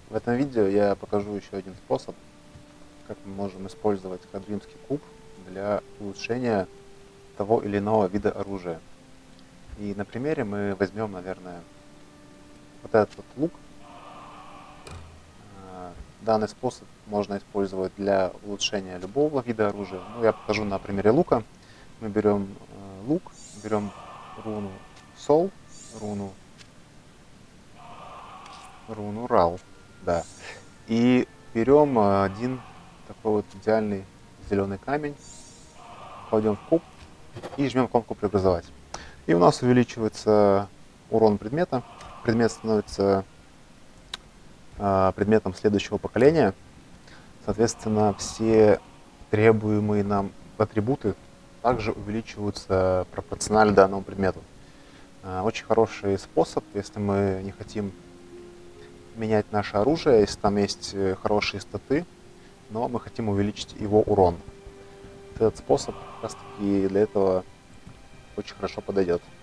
В этом видео я покажу еще один способ, как мы можем использовать Кадринский куб для улучшения того или иного вида оружия. И на примере мы возьмем, наверное, вот этот вот лук. Данный способ можно использовать для улучшения любого вида оружия. Ну, я покажу на примере лука. Мы берем лук, берем руну Сол, руну Рал, да, и берем один такой вот идеальный зеленый камень, кладем в куб и жмем кнопку «Преобразовать». И у нас увеличивается урон предмета. Предмет становится предметом следующего поколения. Соответственно, все требуемые нам атрибуты также увеличиваются пропорционально данному предмету. Очень хороший способ, если мы не хотим менять наше оружие, если там есть хорошие статы, но мы хотим увеличить его урон. Этот способ как раз таки для этого очень хорошо подойдет.